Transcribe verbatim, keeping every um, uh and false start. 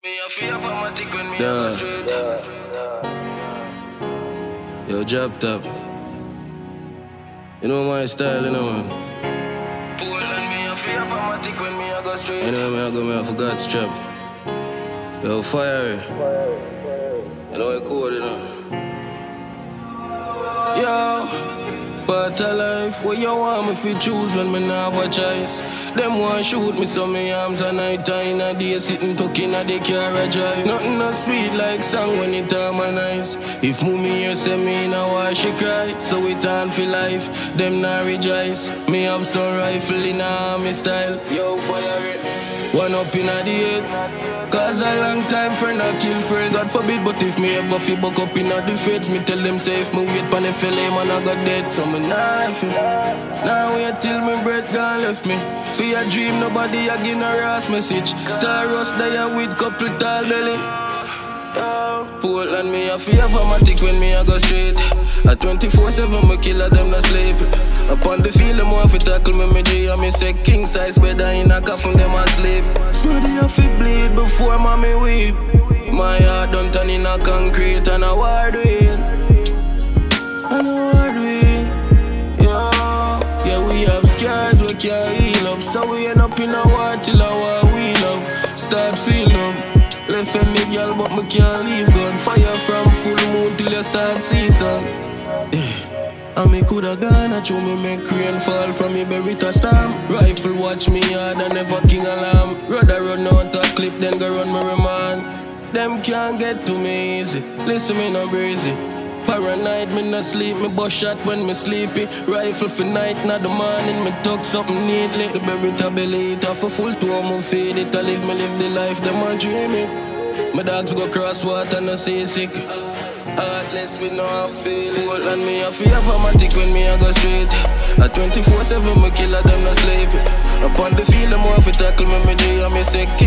Me a feel automatic when me yeah. Go straight. Yo, drop top. You know my style, you know man. Poland, me a feel automatic when me a go straight. Anyway, me a go, me a forgot strap. Yo, fire. You know I cool, you know. Yo, part of life, what you want me fi choose when me not have a choice. Them want shoot me so me arms a night time a day sitting talking a the car a drive. Nothing no sweet like song when it harmonize. If mummy here say me now why she cry, so it on for life. Them not rejoice. Me have some rifle in a army style. Yo, fire it. One up in a the head. Cause a long time friend a kill friend. God forbid, but if me ever feel buck up in a the feds, me tell them say if me wait pan the fella man I got dead. So me nah life it. Now wait till me breath gone left me. For your dream nobody a give no ass message. Taurus die with couple tall belly. Yo, Portland me a feel automatic when me a go straight. At twenty-four seven me killer them no sleep. Upon the field them want fi tackle me me G and me say king size better in a coffin them asleep. Smarty a fi bleed before mommy weep. My heart done turn in a concrete and a war doing. And a war doing. Yo, yeah we have scars we can't heal up. So we end up in a war till a war we love. Start feel up. Left a me girl but me can't leave gun. Fire from full moon till you start see sun. Yeah. And me coulda gone a show me make rain fall from me bury to storm. Rifle watch me hard and never king alarm. Rather run out a clip then go run me remand. Them can't get to me easy. Listen me no breezy. Paranoid me no sleep. Me bust shot when me sleepy. Rifle for night not the morning. Me tuck something neatly. The bury to belly it off a full two me feed it. I live me live the life them a dream it. My dogs go cross water no see sick. Heartless we know how feel it. And me a feel automatic when me a go straight. At twenty-four seven me killer them no sleep. Upon the field them want fi tackle me me G and me say